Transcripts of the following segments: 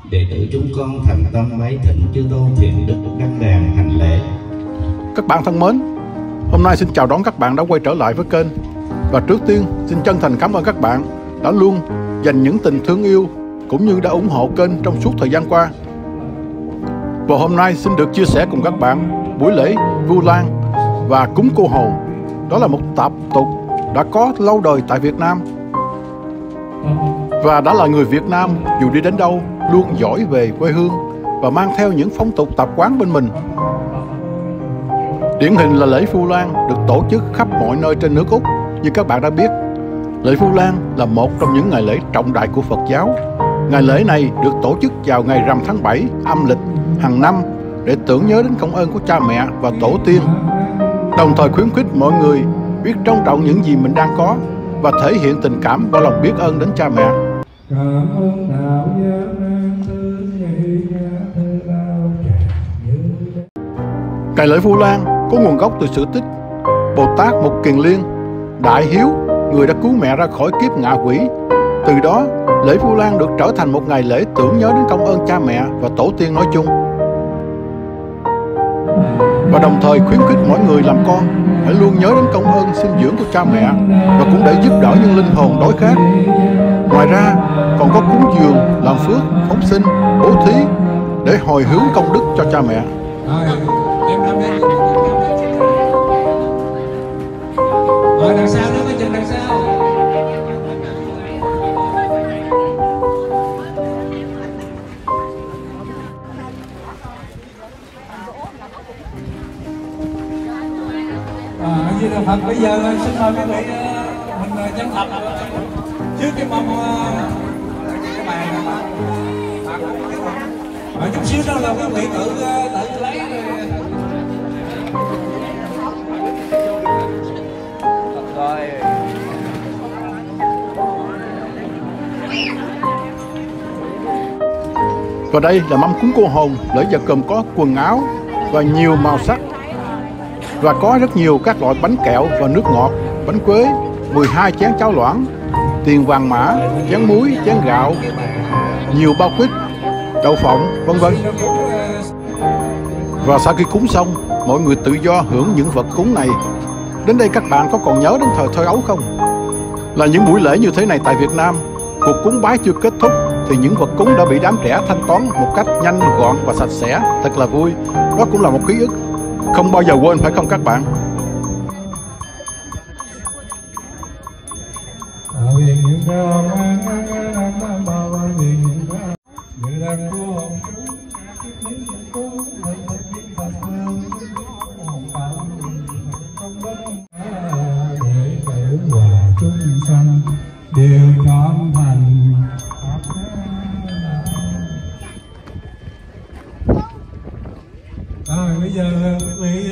đệ tử chúng con thành tâm bái thỉnh chư tôn thiện đức đăng đàn hành lễ. Các bạn thân mến, hôm nay xin chào đón các bạn đã quay trở lại với kênh. Và trước tiên xin chân thành cảm ơn các bạn đã luôn dành những tình thương yêu cũng như đã ủng hộ kênh trong suốt thời gian qua. Và hôm nay xin được chia sẻ cùng các bạn buổi lễ Vu Lan và cúng cô hồn. Đó là một tập tục đã có lâu đời tại Việt Nam. Và đã là người Việt Nam dù đi đến đâu luôn giỏi về quê hương và mang theo những phong tục tập quán bên mình. Điển hình là lễ Vu Lan được tổ chức khắp mọi nơi trên nước Úc. Như các bạn đã biết, lễ Vu Lan là một trong những ngày lễ trọng đại của Phật giáo. Ngày lễ này được tổ chức vào ngày rằm tháng 7 âm lịch hàng năm để tưởng nhớ đến công ơn của cha mẹ và tổ tiên, đồng thời khuyến khích mọi người biết trân trọng những gì mình đang có và thể hiện tình cảm và lòng biết ơn đến cha mẹ. Ngày lễ Vu Lan có nguồn gốc từ sự tích Bồ Tát Mục Kiền Liên, đại hiếu, người đã cứu mẹ ra khỏi kiếp ngạ quỷ. Từ đó, lễ Vu Lan được trở thành một ngày lễ tưởng nhớ đến công ơn cha mẹ và tổ tiên nói chung, và đồng thời khuyến khích mọi người làm con phải luôn nhớ đến công ơn sinh dưỡng của cha mẹ và cũng để giúp đỡ những linh hồn đói khát. Ngoài ra còn có cúng dường, làm phước, phóng sinh, bố thí để hồi hướng công đức cho cha mẹ. Đằng sau đó, cái chân đằng sau. Như là Phật, bây giờ xin mời quý vị mình chân thật trước cái mâm cái bàn này. Chút xíu đó là quý vị tự lấy rồi. Và đây là mâm cúng cô hồn. Lễ vật gồm có quần áo và nhiều màu sắc, và có rất nhiều các loại bánh kẹo và nước ngọt, bánh quế, 12 chén cháo loãng, tiền vàng mã, chén muối, chén gạo, nhiều bao quýt, đậu phộng, vân vân. Và sau khi cúng xong, mọi người tự do hưởng những vật cúng này. Đến đây các bạn có còn nhớ đến thời thơ ấu không? Là những buổi lễ như thế này tại Việt Nam, cuộc cúng bái chưa kết thúc thì những vật cúng đã bị đám trẻ thanh toán một cách nhanh gọn và sạch sẽ, thật là vui. Đó cũng là một ký ức không bao giờ quên, phải không các bạn? Đều trọn thành. Bây giờ quý vị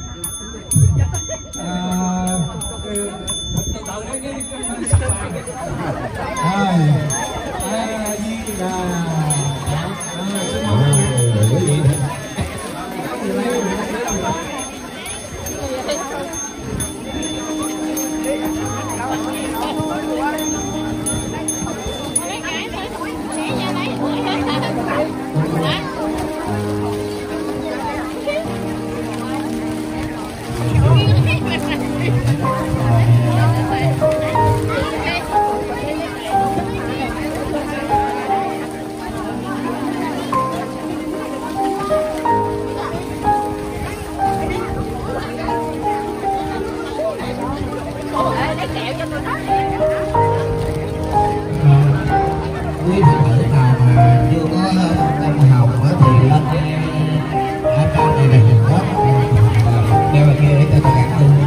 tử nào mà chưa có tâm học thì lên ở trong này là mình có đeo vào kia để cho tôi gạt luôn.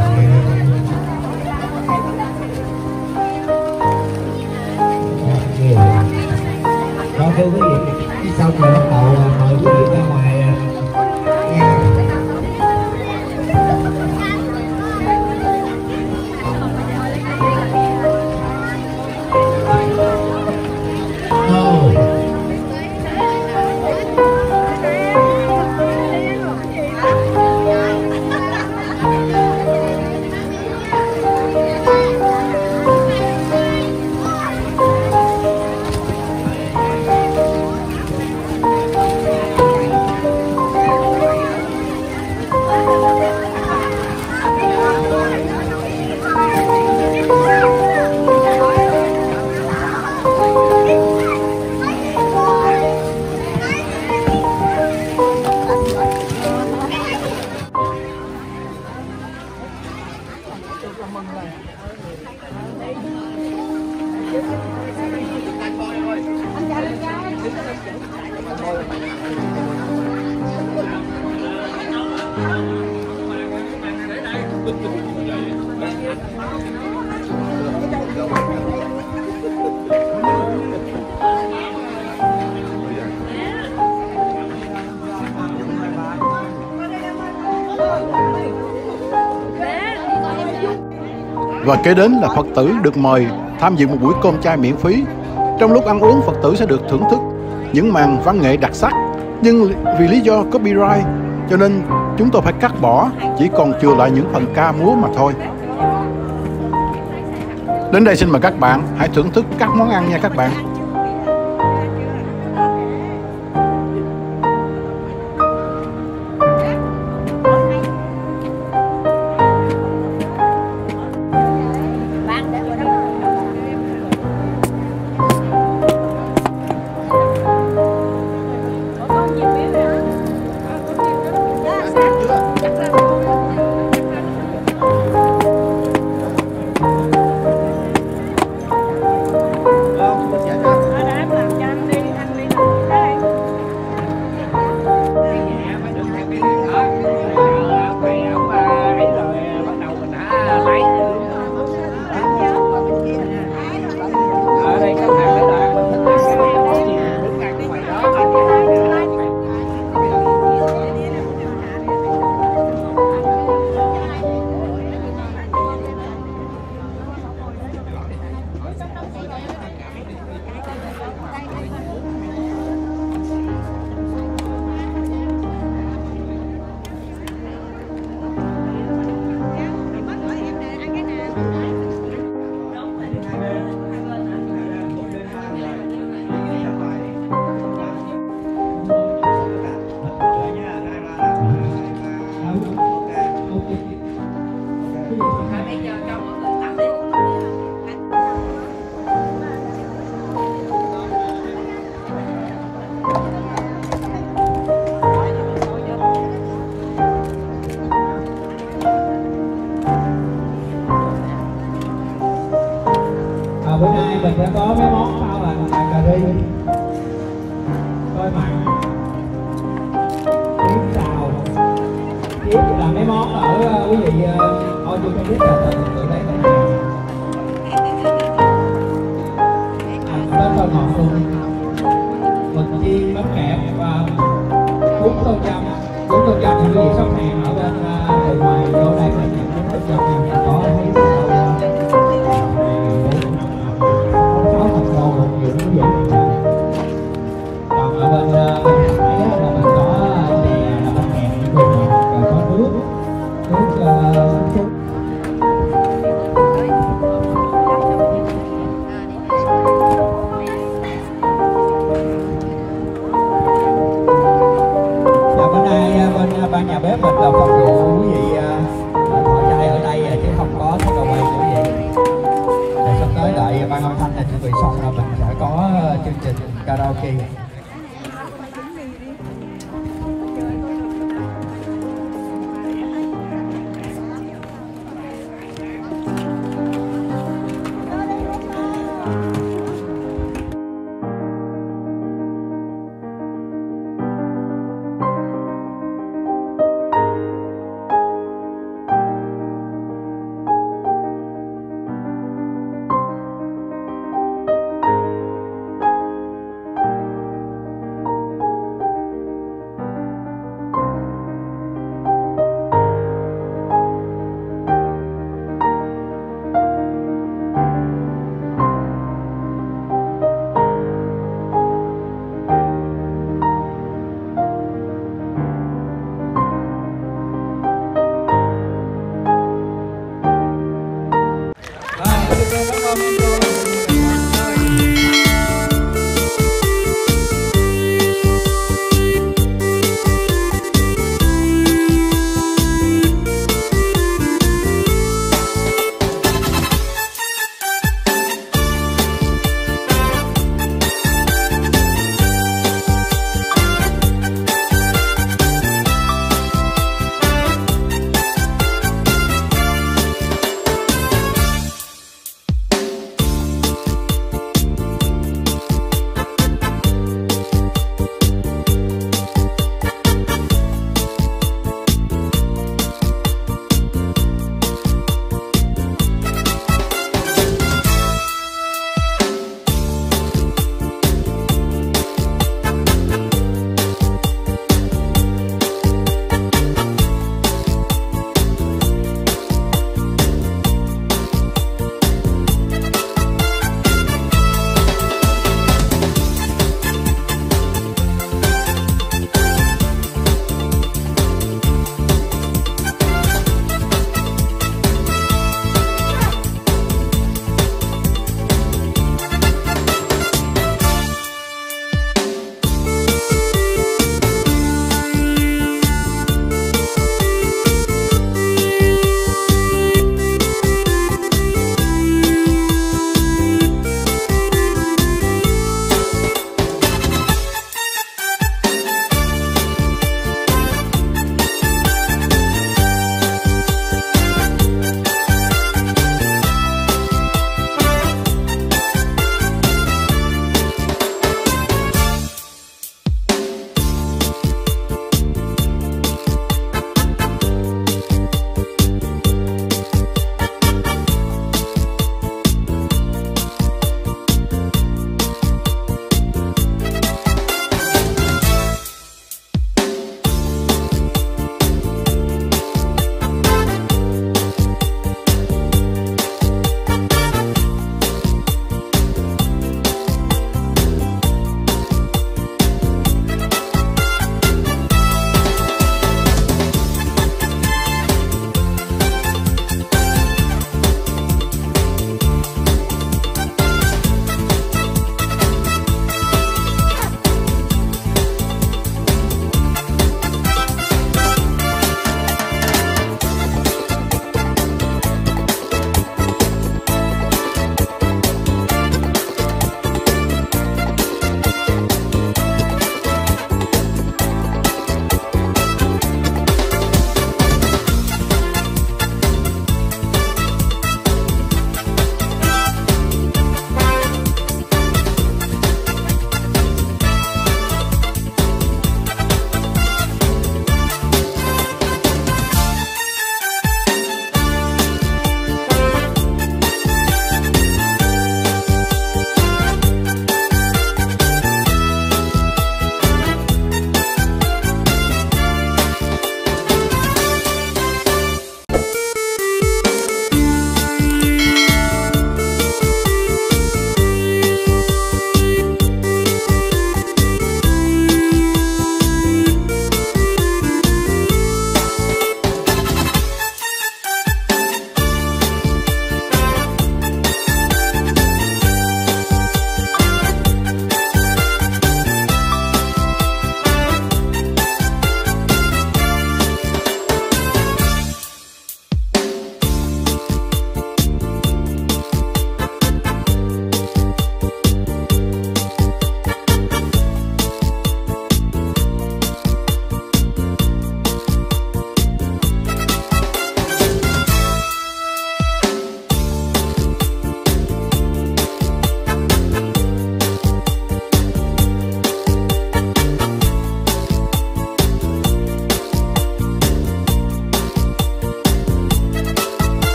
Rồi thưa quý vị, xong rồi bắt đầu mời quý vị ra ngoài nghe. Và kế đến là Phật tử được mời tham dự một buổi cơm chay miễn phí. Trong lúc ăn uống, Phật tử sẽ được thưởng thức những màn văn nghệ đặc sắc. Nhưng vì lý do copyright cho nên chúng tôi phải cắt bỏ, chỉ còn chừa lại những phần ca múa mà thôi. Đến đây xin mời các bạn hãy thưởng thức các món ăn nha các bạn. Bữa nay mình sẽ có mấy món sau là cà ri, xôi mặn, yến xào. Yến là mấy món ở quý vị thôi chưa biết là tự lấy cái nào. Có xôi ngọt luôn, mực chiên bánh kẹp và bún tô chăm. Bún tô chăm thì quý vị sắp hàng ở bên từ ngoài vô đây là những bún tô chăm này có thấy còn ở bên ấy là mình có chè là bánh kẹp những đồ ngọt, rồi có nước và bữa nay bên ban nhà bếp mình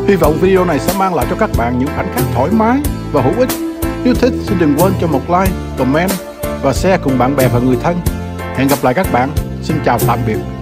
Hy vọng video này sẽ mang lại cho các bạn những khoảnh khắc thoải mái và hữu ích. Nếu thích, xin đừng quên cho một like, comment và share cùng bạn bè và người thân. Hẹn gặp lại các bạn. Xin chào tạm biệt.